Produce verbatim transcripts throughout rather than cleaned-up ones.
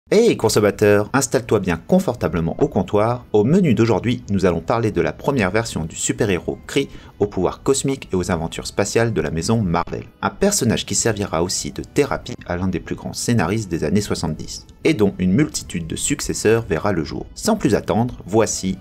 Hey consommateur, installe-toi bien confortablement au comptoir. Au menu d'aujourd'hui, nous allons parler de la première version du super-héros Kree aux pouvoirs cosmiques et aux aventures spatiales de la maison Marvel. Un personnage qui servira aussi de thérapie à l'un des plus grands scénaristes des années soixante-dix, et dont une multitude de successeurs verra le jour. Sans plus attendre, voici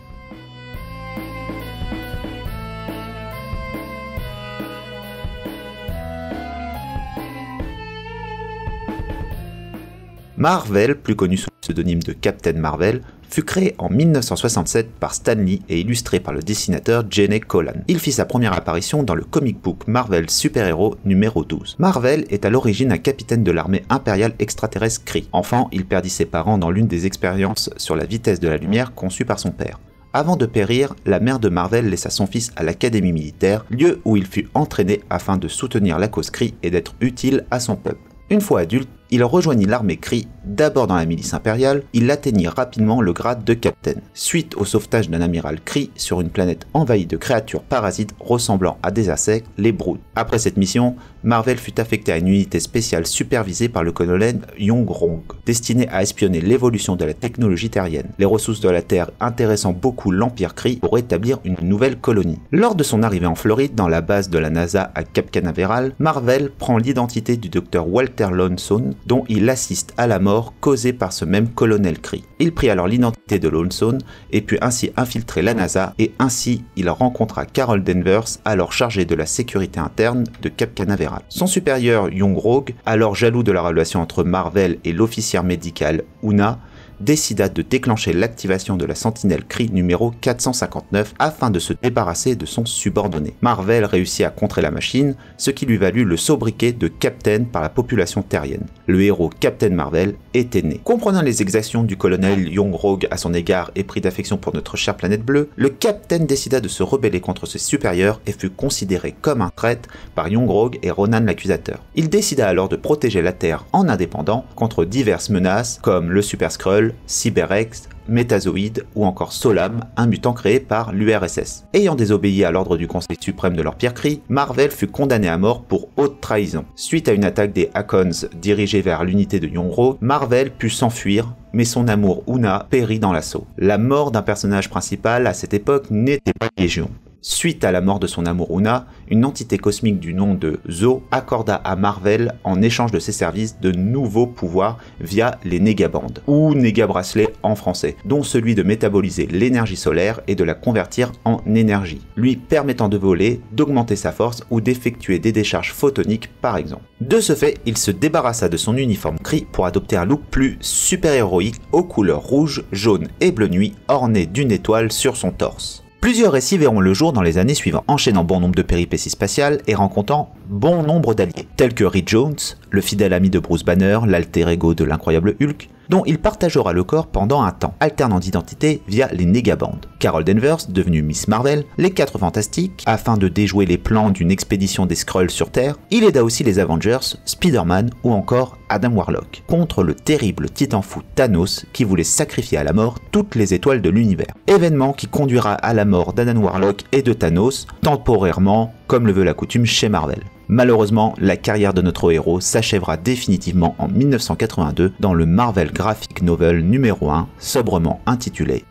Mar-Vell, plus connu sous le pseudonyme de Captain Marvel, fut créé en mille neuf cent soixante-sept par Stan Lee et illustré par le dessinateur Gene Colan. Il fit sa première apparition dans le comic book Marvel Super Hero numéro douze. Mar-Vell est à l'origine un capitaine de l'armée impériale extraterrestre Kree. Enfant, il perdit ses parents dans l'une des expériences sur la vitesse de la lumière conçues par son père. Avant de périr, la mère de Mar-Vell laissa son fils à l'académie militaire, lieu où il fut entraîné afin de soutenir la cause Kree et d'être utile à son peuple. Une fois adulte, il rejoignit l'armée Kree, d'abord dans la milice impériale, il atteignit rapidement le grade de capitaine, suite au sauvetage d'un amiral Kree sur une planète envahie de créatures parasites ressemblant à des insectes, les Broods. Après cette mission, Mar-Vell fut affecté à une unité spéciale supervisée par le colonel Yon-Rogg, destinée à espionner l'évolution de la technologie terrienne, les ressources de la Terre intéressant beaucoup l'Empire Kree pour établir une nouvelle colonie. Lors de son arrivée en Floride, dans la base de la NASA à Cap Canaveral, Mar-Vell prend l'identité du docteur Walter Loneson, dont il assiste à la mort causée par ce même colonel Kree. Il prit alors l'identité de Loneson et put ainsi infiltrer la NASA, et ainsi il rencontra Carol Danvers, alors chargée de la sécurité interne de Cap Canaveral. Son supérieur Yon-Rogg, alors jaloux de la relation entre Mar-Vell et l'officière médicale Una, décida de déclencher l'activation de la sentinelle Kree numéro quatre cent cinquante-neuf afin de se débarrasser de son subordonné. Mar-Vell réussit à contrer la machine, ce qui lui valut le sobriquet de Captain par la population terrienne. Le héros Captain Mar-Vell était né. Comprenant les exactions du colonel Yon-Rogg à son égard et pris d'affection pour notre chère planète bleue, le Captain décida de se rebeller contre ses supérieurs et fut considéré comme un traître par Yon-Rogg et Ronan l'accusateur. Il décida alors de protéger la Terre en indépendant contre diverses menaces comme le Super Skrull, Cyber-X, Métazoïde ou encore Solam, un mutant créé par l'U R S S. Ayant désobéi à l'ordre du Conseil suprême de l'Empire Kree, Mar-Vell fut condamné à mort pour haute trahison. Suite à une attaque des Hakons dirigée vers l'unité de Yon-Rogg, Mar-Vell put s'enfuir, mais son amour Una périt dans l'assaut. La mort d'un personnage principal à cette époque n'était pas légion. Suite à la mort de son amour Una, une entité cosmique du nom de Zo accorda à Mar-Vell en échange de ses services de nouveaux pouvoirs via les négabandes, ou négabracelets en français, dont celui de métaboliser l'énergie solaire et de la convertir en énergie, lui permettant de voler, d'augmenter sa force ou d'effectuer des décharges photoniques par exemple. De ce fait, il se débarrassa de son uniforme Kree pour adopter un look plus super-héroïque aux couleurs rouge, jaune et bleu nuit, orné d'une étoile sur son torse. Plusieurs récits verront le jour dans les années suivantes, enchaînant bon nombre de péripéties spatiales et rencontrant bon nombre d'alliés, tels que Reed Jones, le fidèle ami de Bruce Banner, l'alter ego de l'incroyable Hulk, dont il partagera le corps pendant un temps, alternant d'identité via les négabandes. Carol Danvers, devenue Miss Marvel, les Quatre Fantastiques, afin de déjouer les plans d'une expédition des Skrulls sur Terre, il aida aussi les Avengers, Spider-Man ou encore Adam Warlock, contre le terrible titan fou Thanos qui voulait sacrifier à la mort toutes les étoiles de l'univers. Événement qui conduira à la mort d'Adam Warlock et de Thanos, temporairement, comme le veut la coutume chez Marvel. Malheureusement, la carrière de notre héros s'achèvera définitivement en mille neuf cent quatre-vingt-deux dans le Marvel Graphic Novel numéro un, sobrement intitulé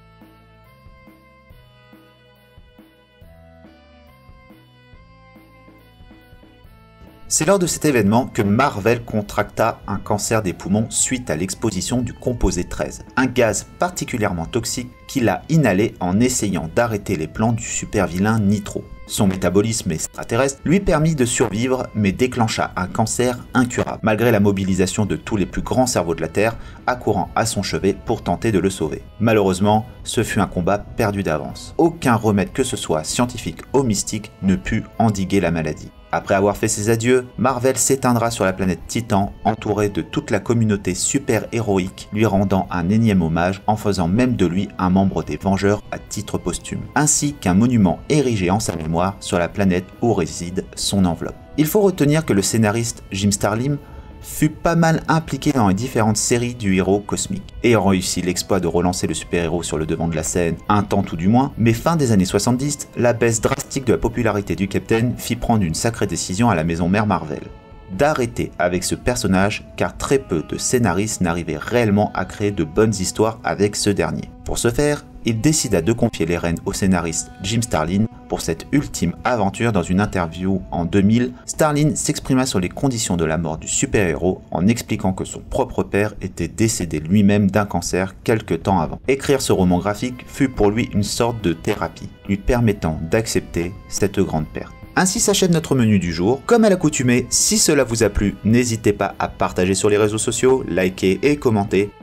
C'est lors de cet événement que Mar-Vell contracta un cancer des poumons suite à l'exposition du composé treize, un gaz particulièrement toxique qu'il a inhalé en essayant d'arrêter les plans du super-vilain Nitro. Son métabolisme extraterrestre lui permit de survivre mais déclencha un cancer incurable, malgré la mobilisation de tous les plus grands cerveaux de la Terre accourant à son chevet pour tenter de le sauver. Malheureusement, ce fut un combat perdu d'avance. Aucun remède que ce soit scientifique ou mystique ne put endiguer la maladie. Après avoir fait ses adieux, Mar-Vell s'éteindra sur la planète Titan, entouré de toute la communauté super-héroïque, lui rendant un énième hommage en faisant même de lui un membre des Vengeurs à titre posthume, ainsi qu'un monument érigé en sa mémoire sur la planète où réside son enveloppe. Il faut retenir que le scénariste Jim Starlin fut pas mal impliqué dans les différentes séries du héros cosmique, ayant réussi l'exploit de relancer le super-héros sur le devant de la scène, un temps tout du moins, mais fin des années soixante-dix, la baisse drastique de la popularité du Captain fit prendre une sacrée décision à la maison mère Marvel. d'arrêter avec ce personnage car très peu de scénaristes n'arrivaient réellement à créer de bonnes histoires avec ce dernier. Pour ce faire, il décida de confier les rênes au scénariste Jim Starlin pour cette ultime aventure. Dans une interview en deux mille, Starlin s'exprima sur les conditions de la mort du super-héros en expliquant que son propre père était décédé lui-même d'un cancer quelque temps avant. Écrire ce roman graphique fut pour lui une sorte de thérapie, lui permettant d'accepter cette grande perte. Ainsi s'achève notre menu du jour. Comme à l'accoutumée, si cela vous a plu, n'hésitez pas à partager sur les réseaux sociaux, liker et commenter.